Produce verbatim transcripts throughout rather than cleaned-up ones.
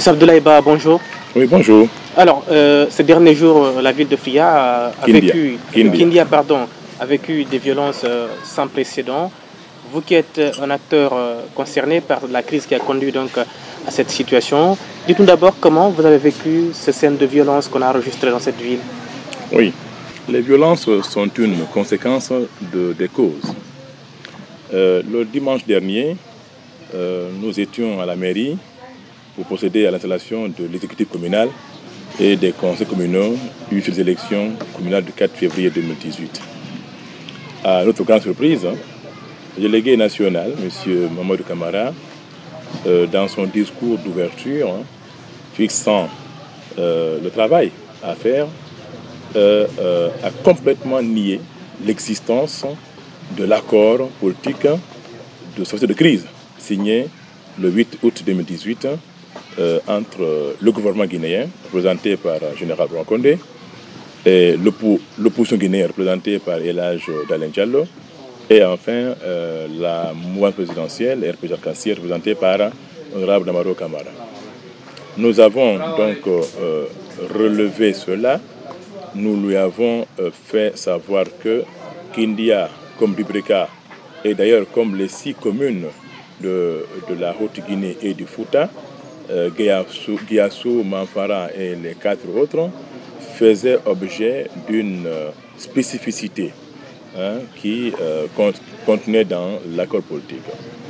Monsieur Abdoulaye Ba, bonjour. Oui, bonjour. Alors, euh, ces derniers jours, la ville de Fria a, a Kindia. vécu, Kindia. Kindia, pardon, a vécu des violences euh, sans précédent. Vous qui êtes un acteur euh, concerné par la crise qui a conduit donc à cette situation, dites-nous d'abord comment vous avez vécu ces scènes de violence qu'on a enregistrées dans cette ville. Oui, les violences sont une conséquence de, des causes. Euh, le dimanche dernier, euh, nous étions à la mairie pour procéder à l'installation de l'exécutif communal et des conseils communaux issus des élections communales du quatre février deux mille dix-huit. À notre grande surprise, le délégué national, M. Mamadou Camara, euh, dans son discours d'ouverture, hein, fixant euh, le travail à faire, euh, euh, a complètement nié l'existence de l'accord politique de sortie de crise signé le huit août deux mille dix-huit euh, entre le gouvernement guinéen, représenté par le général Laurent Condé, et l'opposition guinéenne, représentée par El Hadj Daouda Diallo, et enfin euh, la mouvance présidentielle, R P G Arc-en-Ciel, représentée par l'honorable Damaro Camara. Nous avons donc euh, relevé cela. Nous lui avons euh, fait savoir que Kindia, comme Dubrika, et d'ailleurs comme les six communes de, de la Haute-Guinée et du Fouta, euh, Guiassou, Manfara et les quatre autres, faisaient objet d'une euh, spécificité hein, qui euh, contenait dans l'accord politique.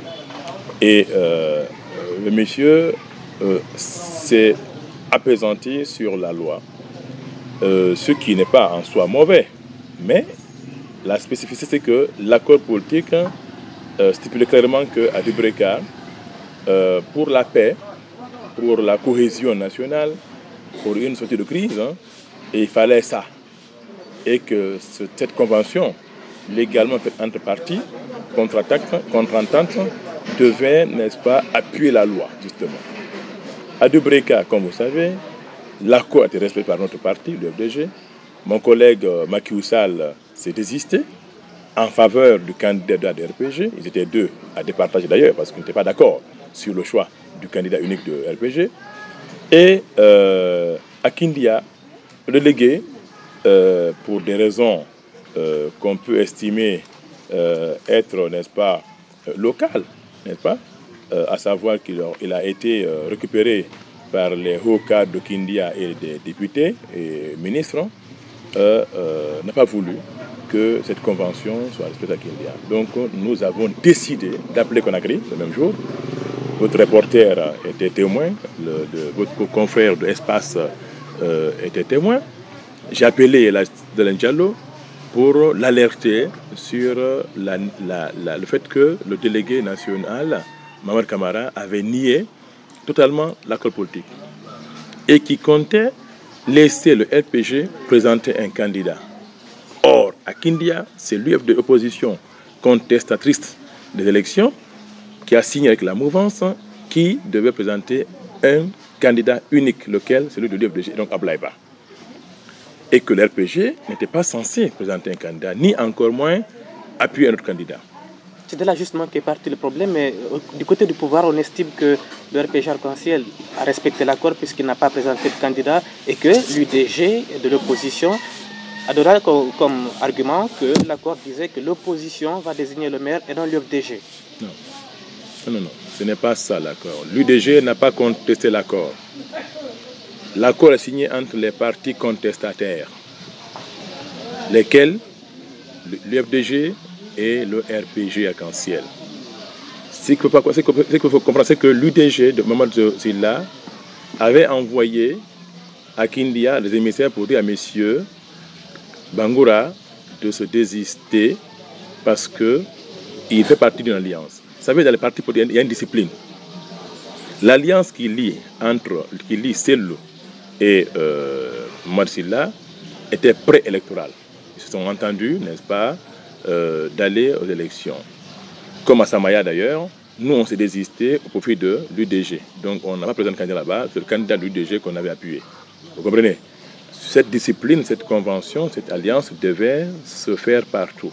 Et euh, le monsieur euh, s'est appesanti sur la loi, euh, ce qui n'est pas en soi mauvais, mais la spécificité c'est que l'accord politique euh, stipule clairement qu'à Dubrika, euh, pour la paix, pour la cohésion nationale, pour une sortie de crise, hein, et il fallait ça. Et que cette convention, légalement faite entre parties, contre-entente, devait, n'est-ce pas, appuyer la loi, justement. À Dubrika, comme vous savez, l'accord a été respecté par notre parti, le F D G. Mon collègue euh, Macky Oussal s'est désisté en faveur du candidat de R P G. Ils étaient deux à départager d'ailleurs, parce qu'ils n'étaient pas d'accord sur le choix du candidat unique de R P G. Et euh, à Kindia, le délégué, euh, pour des raisons euh, qu'on peut estimer euh, être, n'est-ce pas, euh, locales, n'est-ce pas, euh, à savoir qu'il a, il a été euh, récupéré par les hauts cadres de Kindia et des députés et ministres, euh, euh, n'a pas voulu que cette convention soit respectée à Kindia. Donc nous avons décidé d'appeler Conakry le même jour. Votre reporter était témoin, le, de, votre confrère de Espace euh, était témoin. J'ai appelé El Hadj Daouda Diallo pour l'alerter sur la, la, la, le fait que le délégué national, Mamadou Camara, avait nié totalement l'accord politique et qui comptait laisser le R P G présenter un candidat. Or, à Kindia, c'est l'U F de l'opposition contestatrice des élections qui a signé avec la mouvance qui devait présenter un candidat unique, lequel, celui de l'U F D G, donc Abdoulaye Ba. Et que le R P G n'était pas censé présenter un candidat, ni encore moins appuyer un autre candidat. C'est de là justement qu'est parti le problème, mais du côté du pouvoir, on estime que le R P G Arc-en-Ciel a respecté l'accord puisqu'il n'a pas présenté de candidat et que l'U D G de l'opposition a donné comme, comme argument que l'accord disait que l'opposition va désigner le maire et non l'U F D G. Non, non, non, non. Ce n'est pas ça l'accord. L'U D G n'a pas contesté l'accord. L'accord est signé entre les partis contestataires, lesquels l'U F D G et le R P G Arc-en-Ciel. Ce qu'il faut, faut comprendre, c'est que l'U D G de Mamadou Sylla avait envoyé à Kindia des émissaires pour dire à messieurs Bangoura de se désister parce qu'il fait partie d'une alliance. Vous savez, dans les partis politiques, il y a une discipline. L'alliance qui lie entre qui lie Sello et euh, Mamadou Sylla était préélectorale. Ils se sont entendus, n'est-ce pas, euh, d'aller aux élections. Comme à Samaya d'ailleurs, nous on s'est désisté au profit de l'U D G. Donc on n'a pas présenté de candidat là-bas, c'est le candidat de l'U D G qu'on avait appuyé. Vous comprenez? Cette discipline, cette convention, cette alliance devait se faire partout.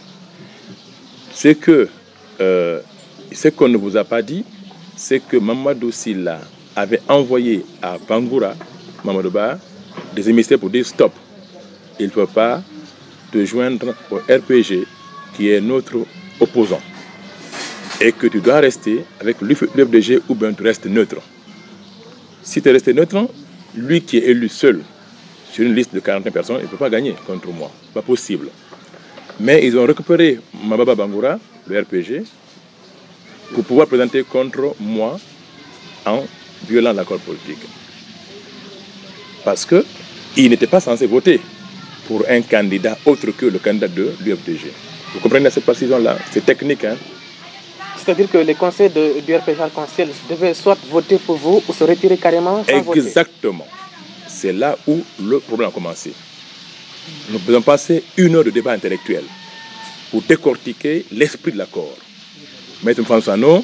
Ce que euh, ce qu'on ne vous a pas dit, c'est que Mamadou Sylla avait envoyé à Bangoura, Mamadouba, des émissaires pour dire stop. Il ne peut pas te joindre au R P G, qui est notre opposant. Et que tu dois rester avec l'U F D G ou bien tu restes neutre. Si tu es resté neutre, lui qui est élu seul sur une liste de quarante personnes, il ne peut pas gagner contre moi. Ce n'est pas possible. Mais ils ont récupéré Mababa Bangoura, le R P G, pour pouvoir présenter contre moi en violant l'accord politique. Parce qu'il n'était pas censé voter pour un candidat autre que le candidat de l'U F D G. Vous comprenez cette précision-là? C'est technique, hein? C'est-à-dire que les conseils de, du R P G arc-en-ciel devaient soit voter pour vous ou se retirer carrément sans voter. Exactement. C'est là où le problème a commencé. Nous avons passé une heure de débat intellectuel pour décortiquer l'esprit de l'accord. Maître François No,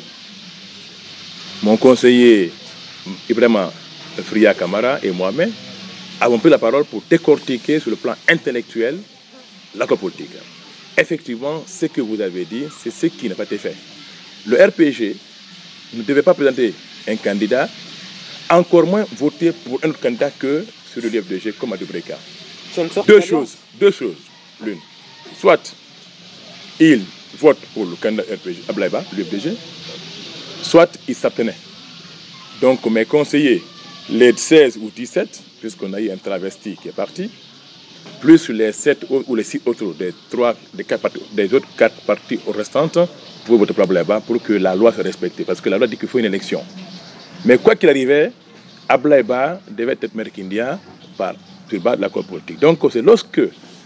mon conseiller Ibrahima Fria Kamara et moi-même avons pris la parole pour décortiquer sur le plan intellectuel l'accord politique. Effectivement, ce que vous avez dit, c'est ce qui n'a pas été fait. Le R P G ne devait pas présenter un candidat, encore moins voter pour un autre candidat que sur le F D G comme à Dubreka. Deux choses, deux choses. L'une, soit il vote pour le candidat R P G, Ablaïba, le F D G, soit il s'abstenait. Donc mes conseillers, les seize ou dix-sept, puisqu'on a eu un travesti qui est parti, plus les sept ou les six autres des, trois, des, quatre parties, des autres quatre parties restantes, pour voter pour Ablaïba pour que la loi soit respectée. Parce que la loi dit qu'il faut une élection. Mais quoi qu'il arrivait, Ablaïba devait être maire Kindia par sur base de l'accord politique. Donc c'est lorsque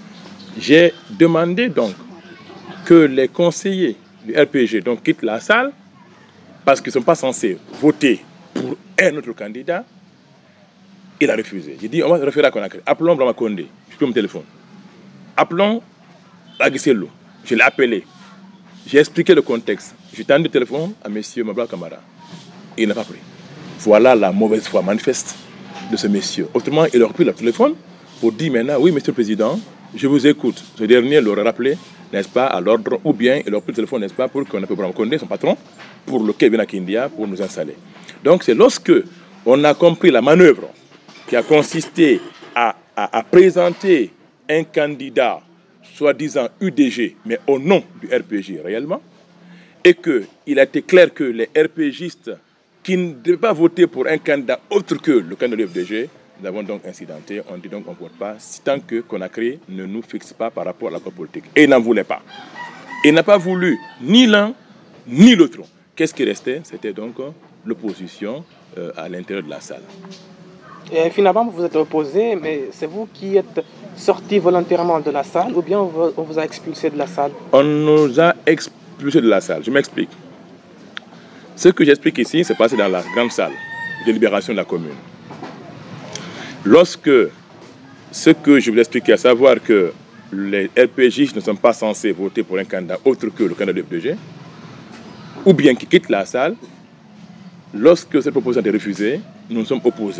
j'ai demandé donc que les conseillers du R P G donc, quittent la salle parce qu'ils ne sont pas censés voter pour un autre candidat, il a refusé. J'ai dit, on va refaire à Conakry. Appelons Brahma Condé. Je prends mon téléphone. Appelons Aguissello. Je l'ai appelé. J'ai expliqué le contexte. J'ai tendu le téléphone à M. Mabla Kamara. Il n'a pas pris. Voilà la mauvaise foi manifeste de ce monsieur. Autrement, il aurait pris le téléphone pour dire maintenant, oui, Monsieur le Président, je vous écoute. Ce dernier l'aurait rappelé, n'est-ce pas, à l'ordre, ou bien il aurait pris le téléphone, n'est-ce pas, pour qu'on appelle Brahma Condé, son patron, pour lequel vient à Kindia, pour nous installer. Donc c'est lorsque on a compris la manœuvre qui a consisté à, à, à présenter un candidat soi-disant U D G, mais au nom du R P J réellement, et qu'il a été clair que les RPGistes qui ne devaient pas voter pour un candidat autre que le candidat du F D G, nous avons donc incidenté, on dit donc on ne vote pas, tant que Conakry ne nous fixe pas par rapport à l'accord politique. Et il n'en voulait pas. Il n'a pas voulu ni l'un ni l'autre. Qu'est-ce qui restait? C'était donc l'opposition euh, à l'intérieur de la salle. Et finalement, vous vous êtes opposé, mais c'est vous qui êtes sorti volontairement de la salle ou bien on vous a expulsé de la salle? On nous a expulsé de la salle. Je m'explique. Ce que j'explique ici, c'est passé dans la grande salle de libération de la commune. Lorsque ce que je vous explique, à savoir que les R P J ne sont pas censés voter pour un candidat autre que le candidat du F D G, ou bien qu'ils quittent la salle, lorsque cette proposition est refusée, nous nous sommes opposés.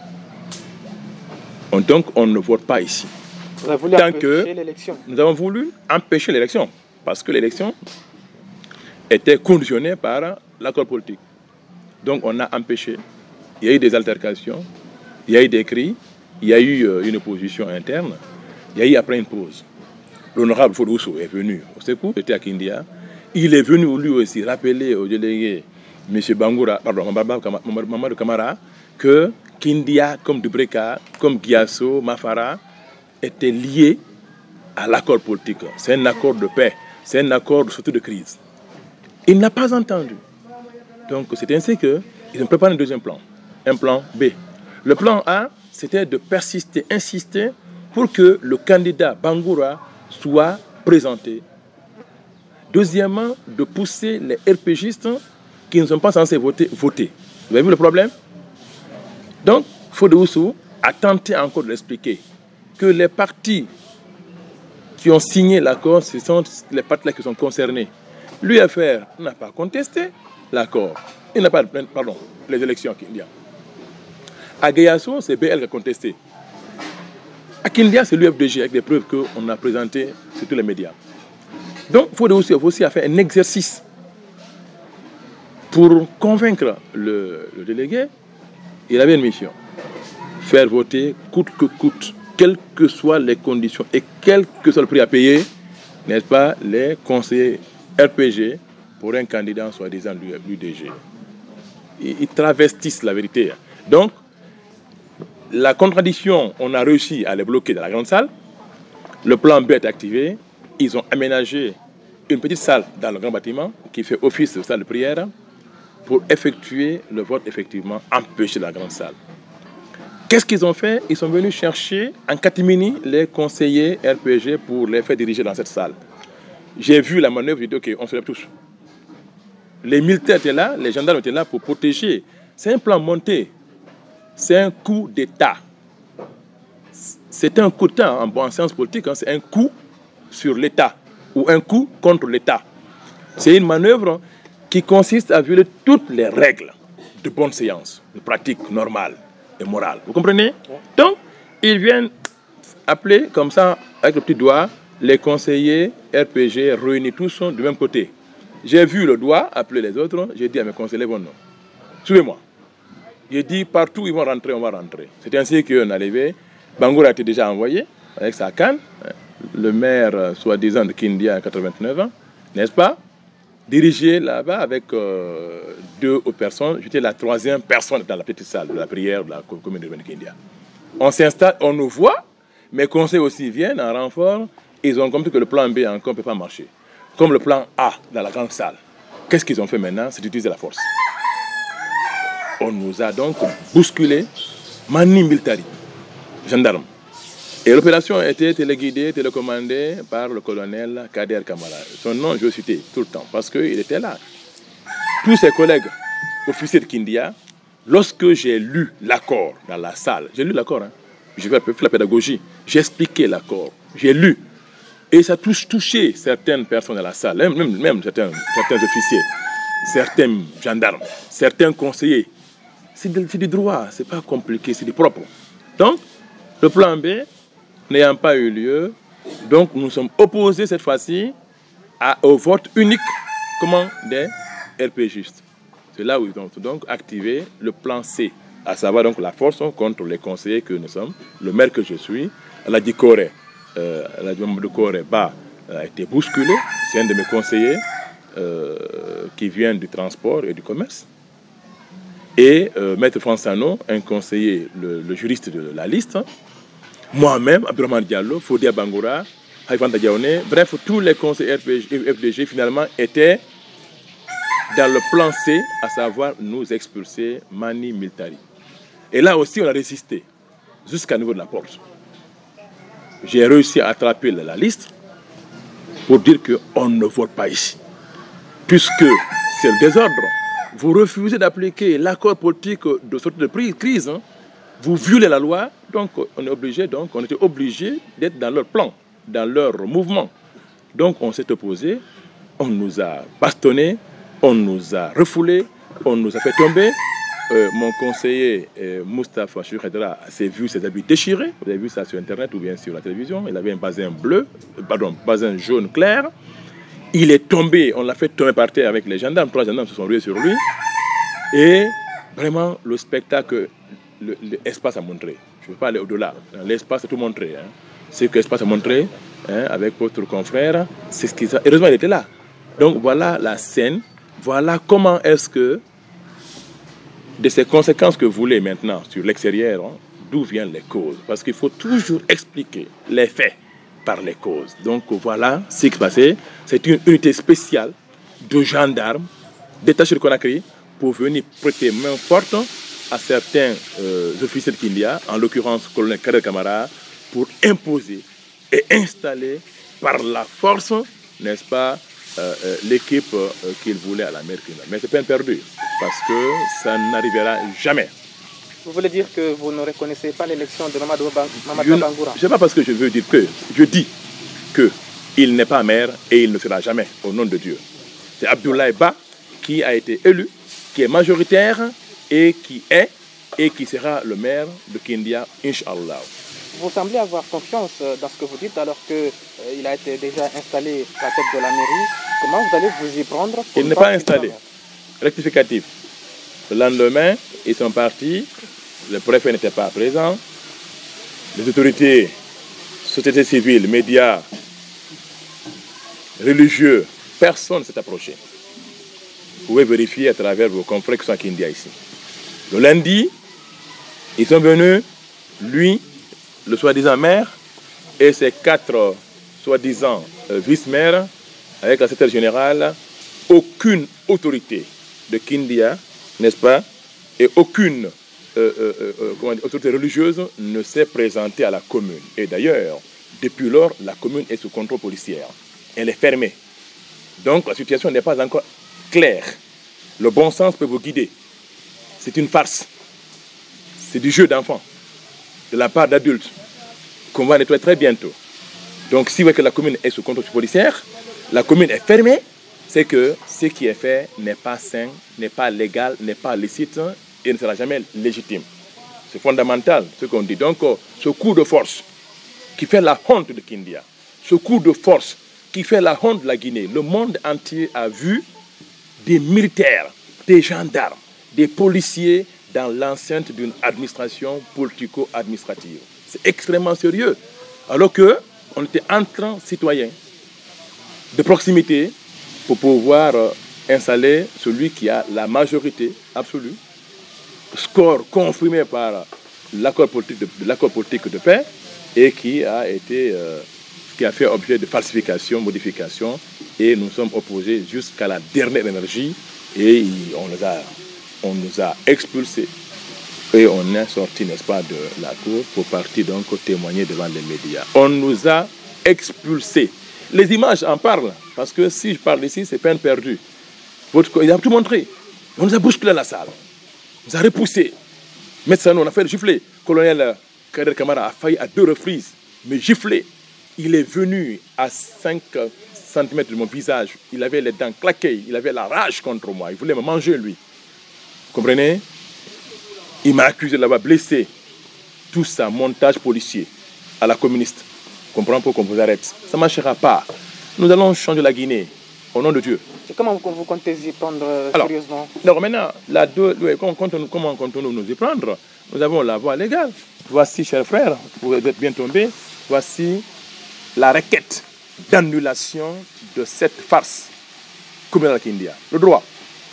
Donc on ne vote pas ici. Vous avez voulu empêcher l'élection? Nous avons voulu empêcher l'élection, parce que l'élection était conditionnée par l'accord politique. Donc on a empêché. Il y a eu des altercations, il y a eu des cris, il y a eu une opposition interne, il y a eu après une pause. L'honorable Fodousso est venu au secours, était à Kindia. Il est venu lui aussi rappeler au délégué M. Bangoura, pardon, Mamadou Kamara, que Kindia, comme Dubreka, comme Giasso, Mafara, étaient liés à l'accord politique. C'est un accord de paix, c'est un accord surtout de crise. Il n'a pas entendu. Donc c'est ainsi qu'ils ont préparé un deuxième plan, un plan B. Le plan A, c'était de persister, insister pour que le candidat Bangoura soit présenté. Deuxièmement, de pousser les RPGistes qui ne sont pas censés voter, voter. Vous avez vu le problème? Donc, Fodousso a tenté encore de l'expliquer que les partis qui ont signé l'accord, ce sont les partis-là qui sont concernés. L'U F R n'a pas contesté l'accord. Il n'a pas, pardon, les élections qu'il y a. À Guéasso, c'est B L qui a contesté. À Kindia, c'est l'U F D G avec des preuves qu'on a présentées sur tous les médias. Donc, il faut aussi, aussi faire un exercice pour convaincre le, le délégué il avait une mission. Faire voter coûte que coûte, quelles que soient les conditions et quel que soit le prix à payer, n'est-ce pas, les conseillers R P G pour un candidat soi-disant de l'U D G. Ils, ils travestissent la vérité. Donc, la contradiction, on a réussi à les bloquer dans la grande salle. Le plan B est activé. Ils ont aménagé une petite salle dans le grand bâtiment qui fait office de salle de prière pour effectuer le vote effectivement empêché dans la grande salle. Qu'est-ce qu'ils ont fait? Ils sont venus chercher en catimini les conseillers R P G pour les faire diriger dans cette salle. J'ai vu la manœuvre, j'ai dit ok, on se lève tous. Les militaires étaient là, les gendarmes étaient là pour protéger. C'est un plan monté. C'est un coup d'État. C'est un coup d'État en, en sciences politiques, hein, c'est un coup sur l'État ou un coup contre l'État. C'est une manœuvre qui consiste à violer toutes les règles de bonne séance, de pratique normale et morale. Vous comprenez? Donc, ils viennent appeler comme ça, avec le petit doigt, les conseillers R P G réunis tous du même côté. J'ai vu le doigt appeler les autres, j'ai dit à mes conseillers, bon non, suivez-moi. J'ai dit, partout ils vont rentrer, on va rentrer. C'est ainsi qu'on est arrivé. Bangoura a été déjà envoyé avec sa canne, le maire soi-disant de Kindia à quatre-vingt-neuf ans, n'est-ce pas? Dirigé là-bas avec euh, deux personnes. J'étais la troisième personne dans la petite salle de la prière de la commune de Kindia. On s'installe, on nous voit, mes conseillers aussi viennent en renfort. Ils ont compris que le plan B encore ne peut pas marcher. Comme le plan A dans la grande salle. Qu'est-ce qu'ils ont fait maintenant? C'est d'utiliser la force. On nous a donc bousculé, mani militari, gendarme. Et l'opération a été téléguidée, télécommandée par le colonel Kader Kamara. Son nom, je vais citer tout le temps, parce qu'il était là. Tous ses collègues officiers de Kindia, lorsque j'ai lu l'accord dans la salle, j'ai lu l'accord, hein, j'ai fait la pédagogie, j'ai expliqué l'accord, j'ai lu. Et ça touche touché certaines personnes dans la salle, même, même, même certains, certains officiers, certains gendarmes, certains conseillers. C'est du droit, c'est pas compliqué, c'est du propre. Donc, le plan B n'ayant pas eu lieu, donc nous sommes opposés cette fois-ci au vote unique comment, des R P Gistes. C'est là où ils ont donc activé le plan C, à savoir donc la force contre les conseillers que nous sommes, le maire que je suis, la Dicoré. Euh, la de Corée Ba a été bousculé, c'est un de mes conseillers euh, qui vient du transport et du commerce. Et euh, Maître Fransano, un conseiller, le, le juriste de la liste, moi-même, Abdourahmane Diallo, Fodia Bangoura, Haïfanta Diaoné, bref, tous les conseillers F D G finalement étaient dans le plan C, à savoir nous expulser mani militari. Et là aussi, on a résisté jusqu'à niveau de la porte. J'ai réussi à attraper la liste pour dire qu'on ne vote pas ici. Puisque c'est le désordre. Vous refusez d'appliquer l'accord politique de sortie de crise. Hein. Vous violez la loi. Donc on est obligé, donc on était obligé d'être dans leur plan, dans leur mouvement. Donc on s'est opposé, on nous a bastonné, on nous a refoulé, on nous a fait tomber. Euh, mon conseiller euh, Moustapha Choukhedra s'est vu ses habits déchirés. Vous avez vu ça sur Internet ou bien sur la télévision. Il avait un basin bleu, pardon, basin jaune clair. Il est tombé, on l'a fait tomber par terre avec les gendarmes. Trois gendarmes se sont rués sur lui. Et vraiment, le spectacle, l'espace a montré. Je ne veux pas aller au-delà. L'espace a tout montré. Hein. Ce que l'espace a montré hein, avec votre confrère, c'est ce qu'ils ont. Heureusement, il était là. Donc voilà la scène. Voilà comment est-ce que de ces conséquences que vous voulez maintenant sur l'extérieur, hein, d'où viennent les causes. Parce qu'il faut toujours expliquer les faits par les causes. Donc voilà ce qui s'est passé. C'est une unité spéciale de gendarmes détachés de Conakry pour venir prêter main forte à certains euh, officiers de Kindia, en l'occurrence le colonel Kader Kamara, pour imposer et installer par la force, n'est-ce pas, euh, euh, l'équipe euh, qu'il voulait à la mer Kindia. Mais c'est peine perdue. Parce que ça n'arrivera jamais. Vous voulez dire que vous ne reconnaissez pas l'élection de Mamadou Bangoura? Je ne sais pas parce que je veux dire que. Je dis qu'il n'est pas maire et il ne sera jamais, au nom de Dieu. C'est Abdoulaye Ba qui a été élu, qui est majoritaire et qui est et qui sera le maire de Kindia, Inch'Allah. Vous semblez avoir confiance dans ce que vous dites alors qu'il euh, a été déjà installé à la tête de la mairie. Comment vous allez vous y prendre? Il n'est pas installé. Rectificatif. Le lendemain, ils sont partis le préfet n'était pas présent, les autorités, société civile, médias, religieux, personne ne s'est approché. Vous pouvez vérifier à travers vos confrères qui sont à Kindia ici. Le lundi, ils sont venus, lui, le soi-disant maire, et ses quatre soi-disant vice-maires, avec la secrétaire générale, aucune autorité de Kindia, n'est-ce pas, et aucune euh, euh, euh, comment dire, autorité religieuse ne s'est présentée à la commune. Et d'ailleurs, depuis lors, la commune est sous contrôle policier. Elle est fermée. Donc la situation n'est pas encore claire. Le bon sens peut vous guider. C'est une farce. C'est du jeu d'enfants, de la part d'adultes, qu'on va nettoyer très bientôt. Donc si vous voyez que la commune est sous contrôle policier, la commune est fermée, c'est que ce qui est fait n'est pas sain, n'est pas légal, n'est pas licite et ne sera jamais légitime. C'est fondamental ce qu'on dit. Donc ce coup de force qui fait la honte de Kindia, ce coup de force qui fait la honte de la Guinée, le monde entier a vu des militaires, des gendarmes, des policiers dans l'enceinte d'une administration politico-administrative. C'est extrêmement sérieux. Alors qu'on était entre citoyens de proximité pour pouvoir installer celui qui a la majorité absolue, score confirmé par l'accord politique de, l'accord politique de paix et qui a été euh, qui a fait objet de falsification, modification, et nous sommes opposés jusqu'à la dernière énergie et on nous a, on nous a expulsés et on est sorti, n'est-ce pas, de la cour pour partir donc témoigner devant les médias. On nous a expulsés. Les images en parlent, parce que si je parle ici, c'est peine perdue. Votre, il a tout montré. On nous a bousculé la salle. On nous a repoussés. Médecin, on a fait le gifler. Le colonel Kader Kamara a failli à deux reprises, mais giflé. Il est venu à cinq centimètres de mon visage. Il avait les dents claquées. Il avait la rage contre moi. Il voulait me manger, lui. Vous comprenez? Il m'a accusé de l'avoir blessé. Tout ça, montage policier à la communiste. Comprends pour qu'on vous arrête. Ça ne marchera pas. Nous allons changer la Guinée, au nom de Dieu. Et comment vous comptez y prendre Alors, sérieusement? Alors maintenant, la deux, comment comptons-nous nous y prendre? Nous avons la voie légale. Voici, chers frères, vous êtes bien tombés, voici la requête d'annulation de cette farce communale Kindia. Le droit.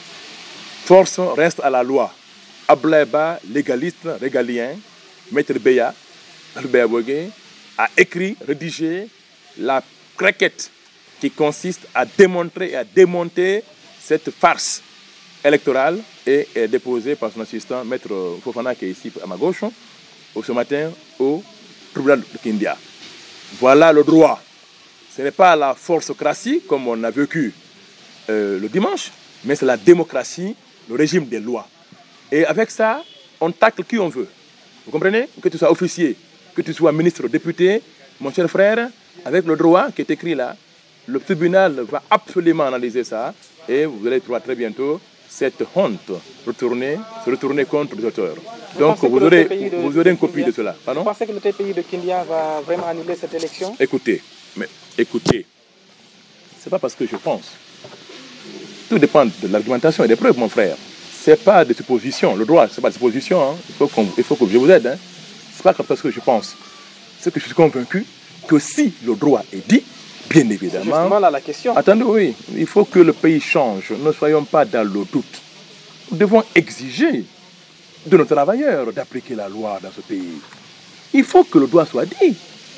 Force reste à la loi. Ableba, légaliste, régalien, Maître Beya, Albert Bogué, a écrit, rédigé la requête qui consiste à démontrer et à démonter cette farce électorale et est déposée par son assistant, Maître Fofana, qui est ici à ma gauche, ce matin au tribunal de Kindia. Voilà le droit. Ce n'est pas la forcocratie comme on a vécu euh, le dimanche, mais c'est la démocratie, le régime des lois. Et avec ça, on tacle qui on veut. Vous comprenez? Que tu sois officier, que tu sois ministre, député, mon cher frère, avec le droit qui est écrit là, le tribunal va absolument analyser ça et vous allez trouver très bientôt cette honte retourner, se retourner contre les auteurs. Vous Donc vous aurez, de, vous aurez une copie de cela. Pardon? Vous pensez que le T P I de Kindia va vraiment annuler cette élection? Écoutez, mais écoutez, c'est pas parce que je pense. Tout dépend de l'argumentation et des preuves, mon frère. C'est pas des suppositions. Le droit, c'est pas des suppositions. Hein. Il, faut qu'on, il faut que je vous aide. Hein. C'est pas parce que je pense. C'est que je suis convaincu que si le droit est dit, bien évidemment... C'est justement là la question. Attendez, oui. Il faut que le pays change. Ne soyons pas dans le doute. Nous devons exiger de nos travailleurs d'appliquer la loi dans ce pays. Il faut que le droit soit dit.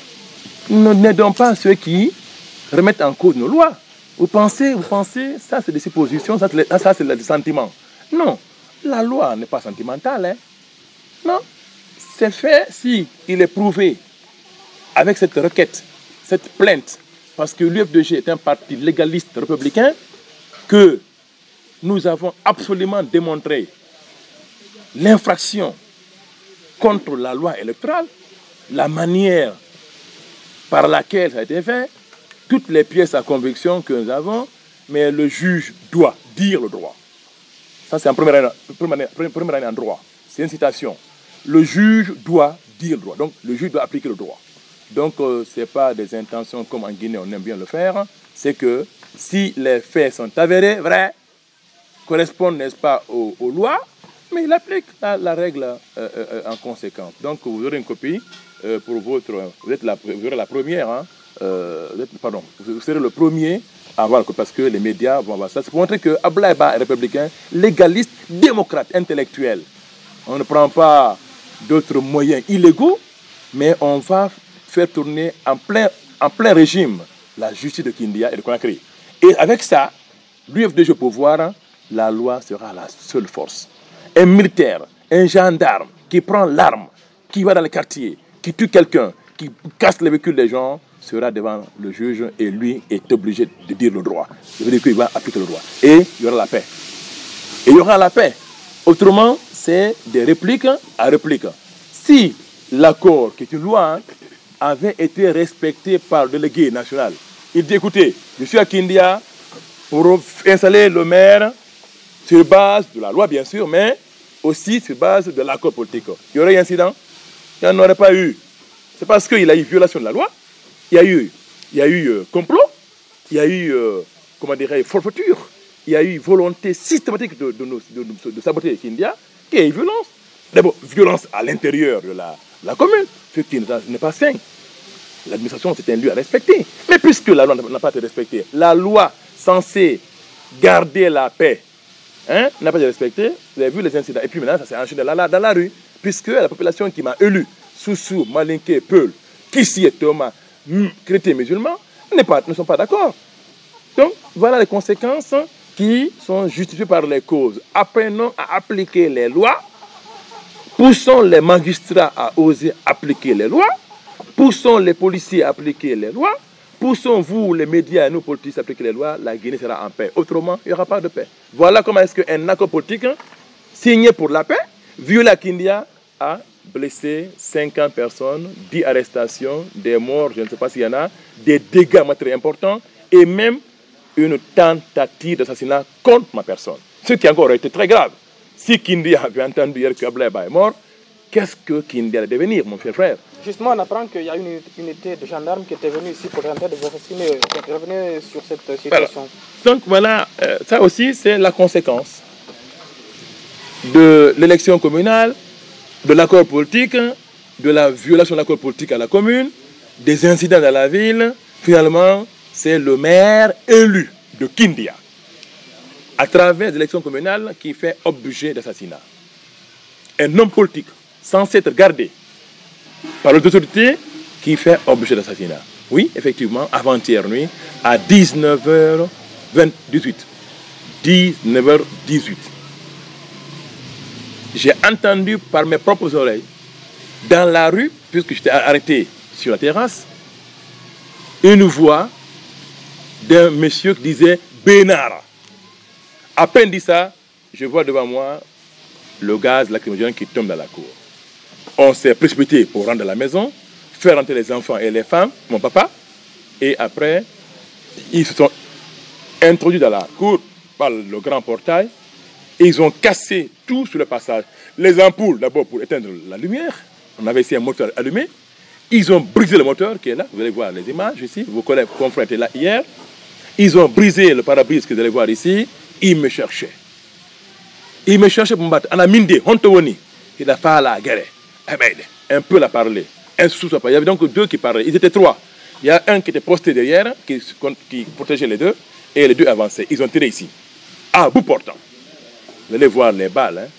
Nous n'aidons pas ceux qui remettent en cause nos lois. Vous pensez, vous pensez, ça c'est des suppositions, ça, ça c'est des sentiments. Non, la loi n'est pas sentimentale. Hein. Non, c'est fait si il est prouvé avec cette requête, cette plainte, parce que l'U F D G est un parti légaliste républicain, que nous avons absolument démontré l'infraction contre la loi électorale, la manière par laquelle ça a été fait, toutes les pièces à conviction que nous avons, mais le juge doit dire le droit. Ça, c'est en première année, première année en droit. C'est une citation. Le juge doit dire le droit. Donc, le juge doit appliquer le droit. Donc, euh, ce n'est pas des intentions comme en Guinée, on aime bien le faire. C'est que si les faits sont avérés, vrais, correspondent, n'est-ce pas, aux, aux lois, mais il applique la, la règle euh, euh, en conséquence. Donc vous aurez une copie euh, pour votre... Vous, êtes la, vous aurez la première, hein, euh, vous êtes, pardon, vous serez le premier à voir, parce que les médias vont voir ça. C'est pour montrer que Abdoulaye Ba est républicain, légaliste, démocrate, intellectuel. On ne prend pas d'autres moyens illégaux, mais on va faire tourner en plein, en plein régime la justice de Kindia et de Conakry. Et avec ça, l'U F D G au pouvoir, la loi sera la seule force. Un militaire, un gendarme qui prend l'arme, qui va dans le quartier, qui tue quelqu'un, qui casse les véhicules des gens, sera devant le juge et lui est obligé de dire le droit. Ça veut dire qu'il va appliquer le droit. Et il y aura la paix. Et il y aura la paix. Autrement, c'est des répliques à répliques. Si l'accord, qui est une loi, hein, avait été respecté par le délégué national, il dit, écoutez, je suis à Kindia pour installer le maire sur base de la loi, bien sûr, mais aussi sur base de l'accord politique. Il y aurait un incident, il n'y en aurait pas eu. C'est parce qu'il y a eu violation de la loi, il y a eu, il y a eu euh, complot, il y a eu, euh, comment dirais-je, forfaiture, il y a eu volonté systématique de, de, de, de, de saboter Kindia, qui est violence. D'abord, violence à l'intérieur de la, la commune, ce qui n'est pas sain. L'administration, c'est un lieu à respecter. Mais puisque la loi n'a pas été respectée, la loi censée garder la paix hein, n'a pas été respectée, vous avez vu les incidents. Et puis maintenant, ça s'est enchaîné dans la, dans la rue, puisque la population qui m'a élu, Soussou, Malinké, Peul, Kissi et Thomas, chrétiens musulmans, pas, ne sont pas d'accord. Donc, voilà les conséquences qui sont justifiées par les causes. Apprenons à appliquer les lois, poussons les magistrats à oser appliquer les lois, poussons les policiers à appliquer les lois, poussons vous, les médias et nos politiciens à appliquer les lois, la Guinée sera en paix. Autrement, il n'y aura pas de paix. Voilà comment est-ce qu'un accord politique signé pour la paix, violé à Kindia, a blessé cinquante personnes, dix arrestations, des morts, je ne sais pas s'il y en a, des dégâts matériels importants et même une tentative d'assassinat contre ma personne. Ce qui encore aurait été très grave. Si Kindia avait entendu hier que Abdoulaye Ba est mort, qu'est-ce que Kindia allait devenir, mon cher frère? Justement, on apprend qu'il y a une unité de gendarmes qui était venue ici pour tenter de vous assassiner. Revenez sur cette situation. Voilà. Donc voilà, euh, ça aussi c'est la conséquence de l'élection communale, de l'accord politique, de la violation de l'accord politique à la commune, des incidents dans la ville. Finalement, c'est le maire élu de Kindia, à travers l'élection communale, qui fait objet d'assassinat. Un homme politique censé être gardé par l'autorité qui fait objet d'assassinat. Oui, effectivement, avant-hier nuit, à dix-neuf heures dix-huit. dix-neuf heures dix-huit. J'ai entendu par mes propres oreilles, dans la rue, puisque j'étais arrêté sur la terrasse, une voix d'un monsieur qui disait « Bénard ». À peine dit ça, je vois devant moi le gaz lacrymogène qui tombe dans la cour. On s'est précipité pour rentrer à la maison, faire rentrer les enfants et les femmes, mon papa, et après, ils se sont introduits dans la cour par le grand portail, et ils ont cassé tout sur le passage. Les ampoules, d'abord pour éteindre la lumière, on avait ici un moteur allumé, ils ont brisé le moteur qui est là, vous allez voir les images ici, vos collègues confrères étaient là hier, ils ont brisé le pare-brise que vous allez voir ici, ils me cherchaient. Ils me cherchaient pour me battre. On a mindé, Hontowoni, il a fait la guerre. Un peu la parler. Un sous Il y avait donc deux qui parlaient. Ils étaient trois. Il y a un qui était posté derrière, qui, qui protégeait les deux, et les deux avançaient. Ils ont tiré ici, à bout portant. Vous allez voir les balles. Hein.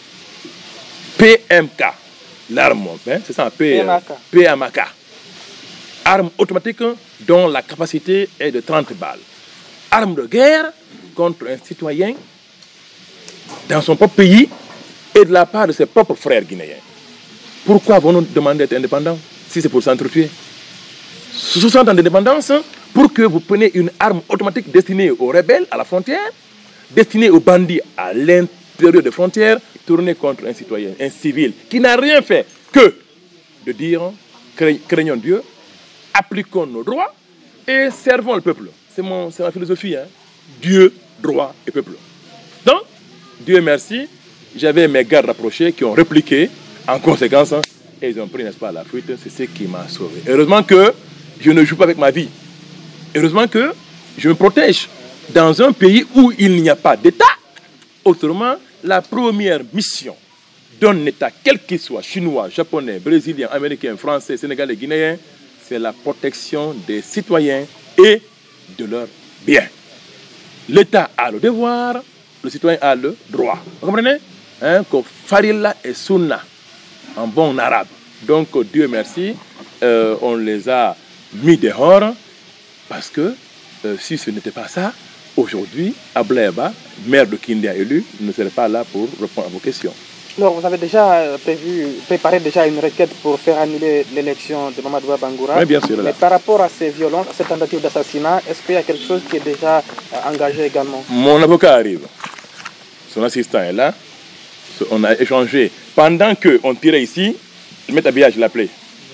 P M K, l'arme, hein, c'est ça, P M K. Arme automatique dont la capacité est de trente balles. Arme de guerre contre un citoyen dans son propre pays et de la part de ses propres frères guinéens. Pourquoi avons-nous demandé d'être indépendants si c'est pour s'entretuer? soixante ans d'indépendance pour que vous preniez une arme automatique destinée aux rebelles à la frontière, destinée aux bandits à l'intérieur des frontières, tournée contre un citoyen, un civil, qui n'a rien fait que de dire craignons Dieu, appliquons nos droits et servons le peuple. C'est ma philosophie. Hein? Dieu, droit et peuple. Donc, Dieu merci, j'avais mes gardes rapprochés qui ont répliqué en conséquence et ils ont pris, n'est-ce pas, la fuite. C'est ce qui m'a sauvé. Heureusement que je ne joue pas avec ma vie. Heureusement que je me protège dans un pays où il n'y a pas d'État. Autrement, la première mission d'un État, quel qu'il soit, chinois, japonais, brésilien, américain, français, sénégalais, guinéen, c'est la protection des citoyens et de leurs biens. L'État a le devoir, le citoyen a le droit. Vous comprenez? Hein, que farilla et sunna, en bon arabe. Donc, Dieu merci, euh, on les a mis dehors parce que euh, si ce n'était pas ça, aujourd'hui, Abdoulaye Ba, maire de Kindia élu, ne serait pas là pour répondre à vos questions. Alors, vous avez déjà prévu, préparé déjà une requête pour faire annuler l'élection de Mamadou Ba Bangoura. Oui, bien sûr. Là. Mais par rapport à ces violences, à ces tentatives d'assassinat, est-ce qu'il y a quelque chose qui est déjà engagé également? Mon avocat arrive. Son assistant est là. On a échangé. Pendant qu'on tirait ici, le maître habillage l'appelait.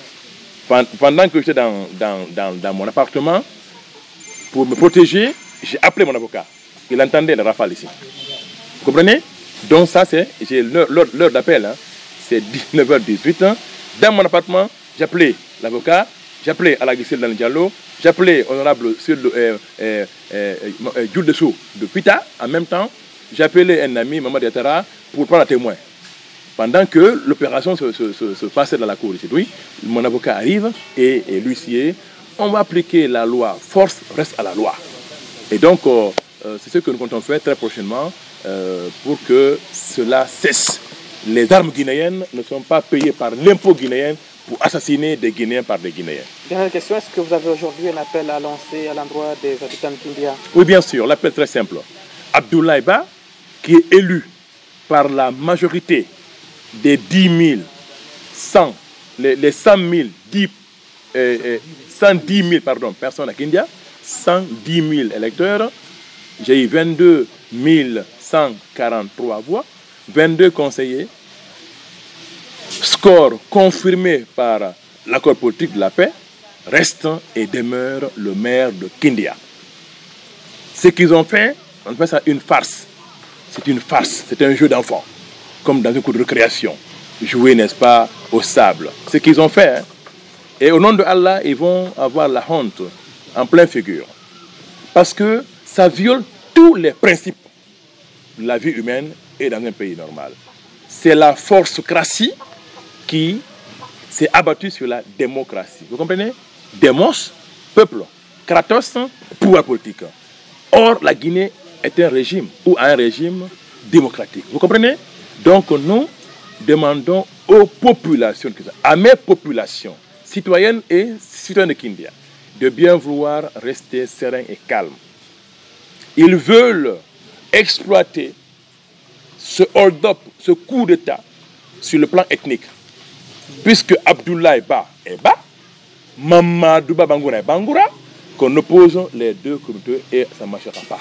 Pendant que j'étais dans, dans, dans, dans mon appartement, pour me protéger, j'ai appelé mon avocat. Il entendait le rafale ici. Vous comprenez? Donc ça, c'est l'heure d'appel. Hein. C'est dix-neuf heures dix-huit. Hein. Dans mon appartement, j'appelais l'avocat, j'appelais Alagissil Dan Diallo, j'appelais honorable euh, euh, euh, Jules Dessous de Pita. En même temps, j'appelais un ami, Mamadou Yatara, pour prendre un témoin. Pendant que l'opération se, se, se, se passait dans la cour ici. Oui, mon avocat arrive et, et l'huissier, on va appliquer la loi. Force reste à la loi. Et donc, euh, c'est ce que nous comptons faire très prochainement euh, pour que cela cesse. Les armes guinéennes ne sont pas payées par l'impôt guinéen pour assassiner des Guinéens par des Guinéens. Dernière question, est-ce que vous avez aujourd'hui un appel à lancer à l'endroit des habitants de Kindia? Oui, bien sûr, l'appel est très simple. Abdoulaye Ba, qui est élu par la majorité des dix mille, cent, les, les cent mille, dix, euh, cent dix mille pardon, personnes à Kindia, cent dix mille électeurs, j'ai eu vingt-deux mille cent quarante-trois voix, vingt-deux conseillers, score confirmé par l'accord politique de la paix, reste et demeure le maire de Kindia. Ce qu'ils ont fait, on fait ça une farce. C'est une farce, c'est un jeu d'enfant, comme dans un cours de récréation. Jouer, n'est-ce pas, au sable. Ce qu'ils ont fait, hein. Et au nom de Allah, ils vont avoir la honte en pleine figure. Parce que ça viole tous les principes de la vie humaine et dans un pays normal. C'est la force-cratie qui s'est abattue sur la démocratie. Vous comprenez? Démos, peuple. Kratos, pouvoir politique. Or, la Guinée est un régime ou un régime démocratique. Vous comprenez? Donc, nous demandons aux populations, à mes populations, citoyennes et citoyens de Kindia, de bien vouloir rester sereins et calmes. Ils veulent exploiter ce hold-up, ce coup d'État sur le plan ethnique. Puisque Abdoulaye Ba est Ba, Mamadou Ba Bangoura est Bangoura, qu'on oppose les deux communautés et ça ne marchera pas.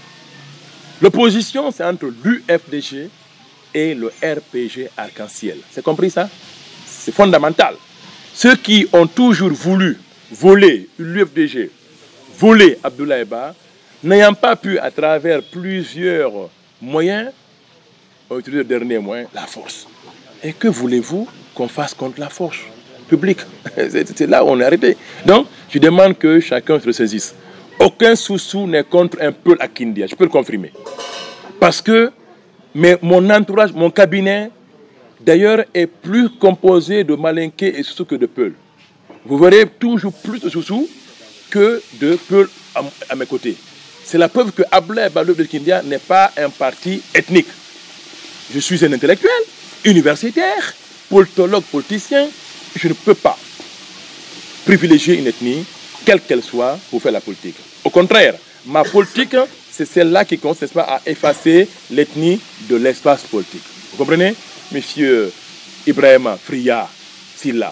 L'opposition, c'est entre l'U F D G et le R P G Arc-en-Ciel. C'est compris ça? C'est fondamental. Ceux qui ont toujours voulu voler l'U F D G, voler Abdoulaye Ba, n'ayant pas pu, à travers plusieurs moyens, ont utilisé le dernier moyen, la force. Et que voulez-vous qu'on fasse contre la force publique? C'est là où on est arrêté. Donc, je demande que chacun se saisisse. Aucun sous-sous n'est contre un peuple à Kindia, je peux le confirmer. Parce que mais mon entourage, mon cabinet, d'ailleurs, est plus composé de malinqués et sous-sous que de peuls. Vous verrez toujours plus de sous-sous que de peuls à, à mes côtés. C'est la preuve que Abdoulaye Ba de Kindia n'est pas un parti ethnique. Je suis un intellectuel, universitaire, politologue, politicien. Je ne peux pas privilégier une ethnie, quelle qu'elle soit, pour faire la politique. Au contraire, ma politique, c'est celle-là qui consiste à effacer l'ethnie de l'espace politique. Vous comprenez? Monsieur Ibrahima Fria Silla,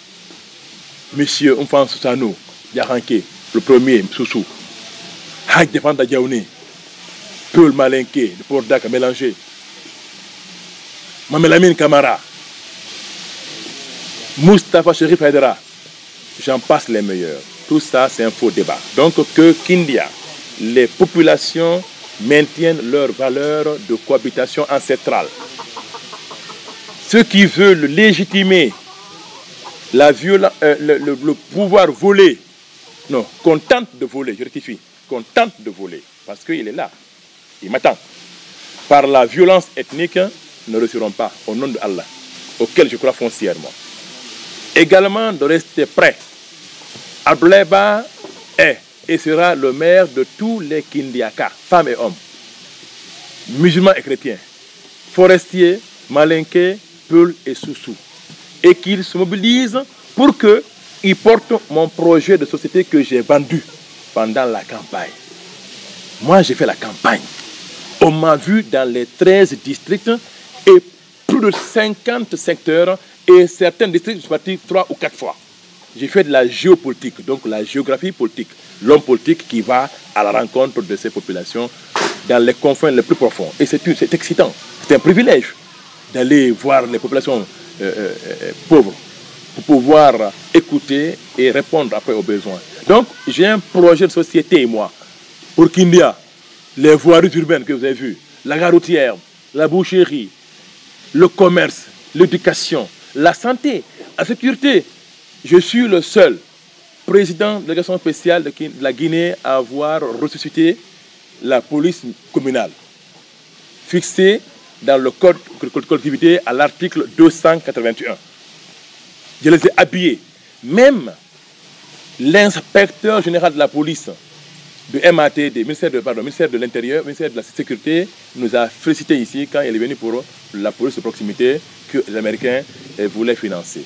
Monsieur Umfan Sousanou Yaranké, le premier Soussou, Haj Defanda Diaouni, Peul Malinké, de Pordak à mélanger, Mamelamine Kamara, Moustapha Sherif Haidara, j'en passe les meilleurs. Tout ça, c'est un faux débat. Donc, que Kindia, les populations maintiennent leurs valeurs de cohabitation ancestrale. Ceux qui veulent légitimer la violence, euh, le, le, le pouvoir voler, non, qu'on tente de voler, je rectifie, qu'on tente de voler, parce qu'il est là, il m'attend. par la violence ethnique ne réussiront pas, au nom de Allah, auquel je crois foncièrement. Également de rester prêt. Abdoulaye Ba est et sera le maire de tous les Kindiaka, femmes et hommes, musulmans et chrétiens, forestiers, malinqués, peuls et soussous, et qu'ils se mobilisent pour qu'ils portent mon projet de société que j'ai vendu pendant la campagne. Moi, j'ai fait la campagne. On m'a vu dans les treize districts et plus de cinquante secteurs, et certains districts, je suis parti trois ou quatre fois. J'ai fait de la géopolitique, donc la géographie politique, l'homme politique qui va à la rencontre de ces populations dans les confins les plus profonds. Et c'est excitant, c'est un privilège d'aller voir les populations euh, euh, pauvres pour pouvoir écouter et répondre après aux besoins. Donc, j'ai un projet de société, moi, pour Kindia, les voiries urbaines que vous avez vues, la gare routière, la boucherie, le commerce, l'éducation, la santé, la sécurité. Je suis le seul président de la délégation spéciale de la Guinée à avoir ressuscité la police communale, fixée dans le code de collectivité à l'article deux cent quatre-vingt-un. Je les ai habillés. Même l'inspecteur général de la police, du M A T, du ministère de, pardon, ministère de l'Intérieur, ministère de la Sécurité, nous a félicité ici quand il est venu pour la police de proximité que les Américains voulaient financer.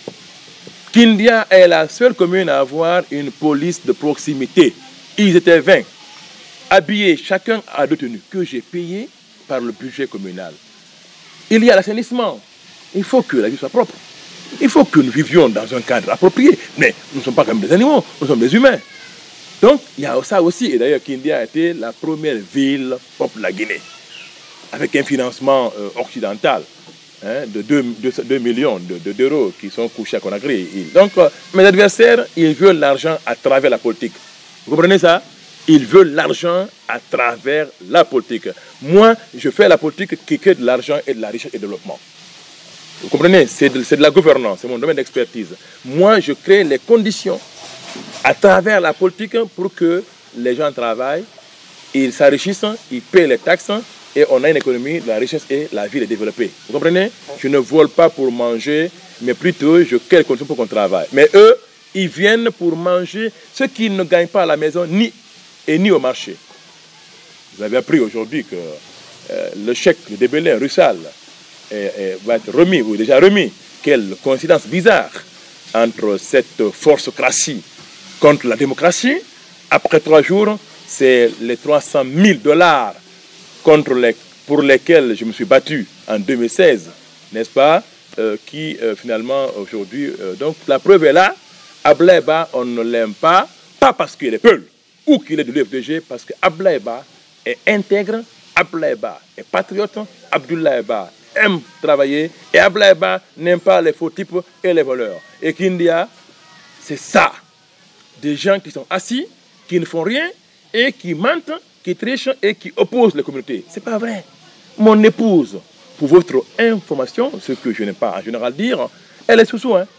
Kindia est la seule commune à avoir une police de proximité. Ils étaient vingt, habillés, chacun à deux tenues, que j'ai payé par le budget communal. Il y a l'assainissement. Il faut que la vie soit propre. Il faut que nous vivions dans un cadre approprié. Mais nous ne sommes pas comme des animaux, nous sommes des humains. Donc, il y a ça aussi. Et d'ailleurs, Kindia a été la première ville propre de la Guinée, avec un financement euh, occidental. Hein, de deux millions d'euros de, qui sont couchés à Conakry. Donc, euh, mes adversaires, ils veulent l'argent à travers la politique. Vous comprenez ça? Ils veulent l'argent à travers la politique. Moi, je fais la politique qui crée de l'argent et de la richesse et du développement. Vous comprenez? C'est de, de la gouvernance, c'est mon domaine d'expertise. Moi, je crée les conditions à travers la politique pour que les gens travaillent, ils s'enrichissent, ils paient les taxes, et on a une économie de la richesse et la ville est développée. Vous comprenez? Je ne vole pas pour manger, mais plutôt je crée les conditions pour qu'on travaille. Mais eux, ils viennent pour manger ce qu'ils ne gagnent pas à la maison ni, et ni au marché. Vous avez appris aujourd'hui que euh, le chèque de Débélé, Russal, est, est, va être remis, ou déjà remis. Quelle coïncidence bizarre entre cette force-cratie contre la démocratie. Après trois jours, c'est les trois cent mille dollars contre les, pour lesquels je me suis battu en deux mille seize, n'est-ce pas, euh, qui euh, finalement aujourd'hui, euh, donc la preuve est là, Abdoulaye Ba, on ne l'aime pas, pas parce qu'il est Peul ou qu'il est de l'U F D G, parce que Abdoulaye Ba est intègre, Abdoulaye Ba est patriote, Abdoulaye Ba aime travailler et Abdoulaye Ba n'aime pas les faux types et les voleurs. Et Kindia, c'est ça, des gens qui sont assis, qui ne font rien et qui mentent, qui trichent et qui opposent les communautés. C'est pas vrai. Mon épouse, pour votre information, ce que je n'aime pas en général dire, elle est sous-sous. Hein.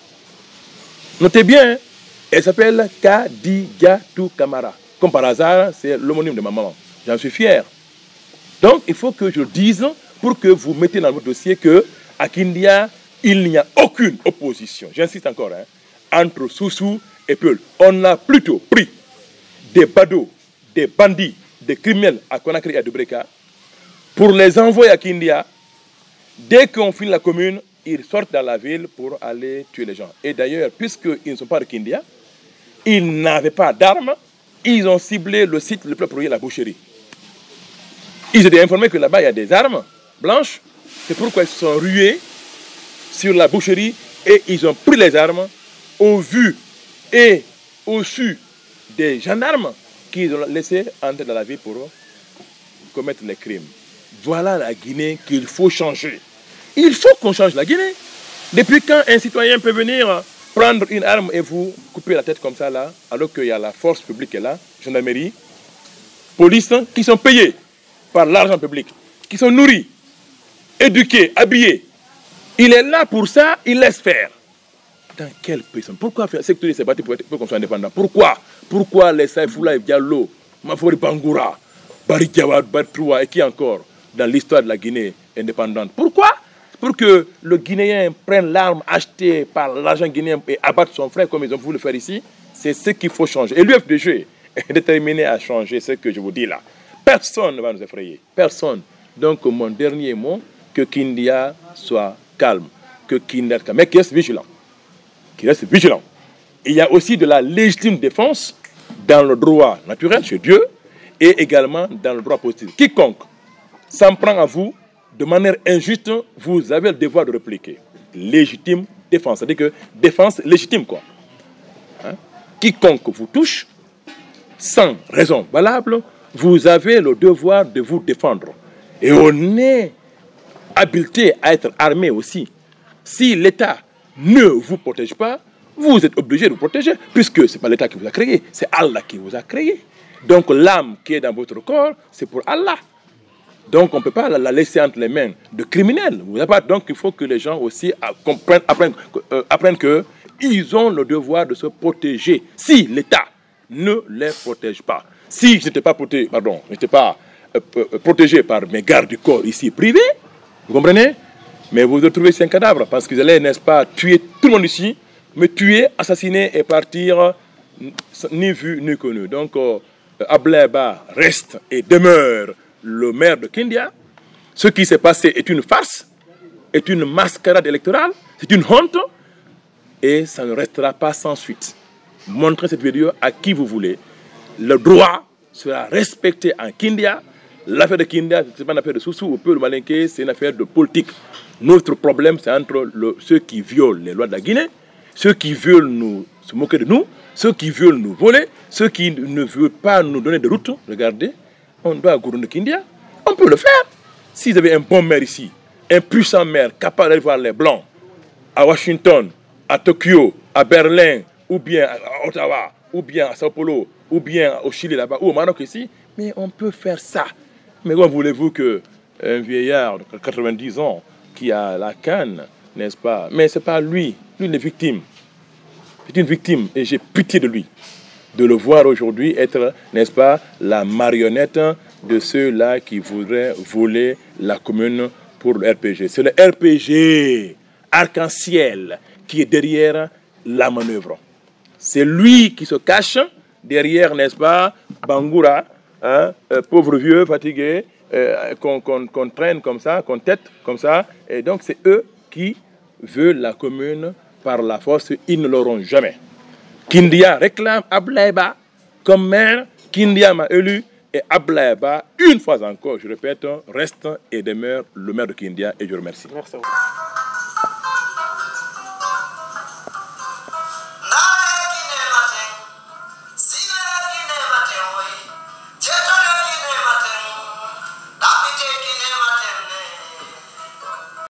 Notez bien, hein, elle s'appelle Kadijatou Kamara. Comme par hasard, c'est l'homonyme de ma maman. J'en suis fier. Donc, il faut que je le dise pour que vous mettez dans votre dossier qu'à Kindia, il n'y a aucune opposition. J'insiste encore, hein, entre Soussou et Peul. On a plutôt pris des badauds, des bandits, des criminels à Conakry et à Dubreka pour les envoyer à Kindia. Dès qu'on finit la commune, ils sortent dans la ville pour aller tuer les gens. Et d'ailleurs, puisqu'ils ne sont pas de Kindia, ils n'avaient pas d'armes, ils ont ciblé le site le plus approprié, la boucherie. Ils étaient informés que là-bas, il y a des armes blanches. C'est pourquoi ils se sont rués sur la boucherie et ils ont pris les armes au vu et au su des gendarmes qu'ils ont laissé entrer dans la ville pour commettre les crimes. Voilà la Guinée qu'il faut changer. Il faut qu'on change la Guinée. Depuis quand un citoyen peut venir prendre une arme et vous couper la tête comme ça là, alors qu'il y a la force publique qui est là, gendarmerie, police, qui sont payés par l'argent public, qui sont nourris, éduqués, habillés. Il est là pour ça, il laisse faire. Dans quel pays? Pourquoi faire secteur s'est battu pour, pour qu'on soit indépendant? Pourquoi? Pourquoi les Saïfoula et Diallo, Mafori Bangoura, Bari Diawad, Batroua et qui encore dans l'histoire de la Guinée indépendante. Pourquoi? Pour que le Guinéen prenne l'arme achetée par l'argent guinéen et abatte son frère comme ils ont voulu le faire ici. C'est ce qu'il faut changer. Et l'U F D G est déterminé à changer ce que je vous dis là. Personne ne va nous effrayer. Personne. Donc mon dernier mot, que Kindia soit calme. Que Kindia, mais qu'il reste vigilant. Qu'il reste vigilant. Il y a aussi de la légitime défense dans le droit naturel chez Dieu et également dans le droit positif. Quiconque s'en prend à vous de manière injuste, vous avez le devoir de répliquer. Légitime défense. C'est-à-dire que défense légitime, quoi. Hein? Quiconque vous touche, sans raison valable, vous avez le devoir de vous défendre. Et on est habilité à être armé aussi. Si l'État ne vous protège pas, vous êtes obligé de vous protéger, puisque ce n'est pas l'État qui vous a créé, c'est Allah qui vous a créé. Donc l'âme qui est dans votre corps, c'est pour Allah. Donc on ne peut pas la laisser entre les mains de criminels. Donc il faut que les gens aussi comprennent, apprennent, euh, apprennent qu'ils ont le devoir de se protéger. Si l'État ne les protège pas, si je n'étais pas, protégé, pardon, je n'étais pas euh, euh, protégé par mes gardes du corps ici privés, vous comprenez? Mais vous retrouvez cinq cadavres parce qu'ils allaient, n'est-ce pas, tuer tout le monde ici, me tuer, assassiner et partir ni vu ni connu. Donc euh, Ablaye Ba reste et demeure le maire de Kindia. Ce qui s'est passé est une farce, est une mascarade électorale, c'est une honte et ça ne restera pas sans suite. Montrez cette vidéo à qui vous voulez. Le droit sera respecté en Kindia. L'affaire de Kindia, ce n'est pas une affaire de Soussou ou peu de Malinké, c'est une affaire de politique. Notre problème, c'est entre le, ceux qui violent les lois de la Guinée, ceux qui veulent nous se moquer de nous, ceux qui veulent nous voler, ceux qui ne veulent pas nous donner de route. Regardez, on doit gouverner Kindia. On peut le faire. S'ils avaient un bon maire ici, un puissant maire capable d'aller voir les Blancs à Washington, à Tokyo, à Berlin, ou bien à Ottawa, ou bien à Sao Paulo, ou bien au Chili là-bas, ou au Maroc ici, mais on peut faire ça. Mais comment voulez-vous qu'un vieillard de quatre-vingt-dix ans qui a la canne, n'est-ce pas? Mais ce n'est pas lui. Lui, il est victime. C'est une victime et j'ai pitié de lui. De le voir aujourd'hui être, n'est-ce pas, la marionnette de ceux-là qui voudraient voler la commune pour le R P G. C'est le R P G, arc-en-ciel, qui est derrière la manœuvre. C'est lui qui se cache derrière, n'est-ce pas, Bangoura, hein, euh, pauvre vieux, fatigué, euh, qu'on qu'on, qu'on traîne comme ça, qu'on tête comme ça. Et donc c'est eux qui veulent la commune par la force, ils ne l'auront jamais. Kindia réclame Ablaye Ba comme maire. Kindia m'a élu et Ablaye Ba, une fois encore, je répète, reste et demeure le maire de Kindia et je remercie. Merci. Take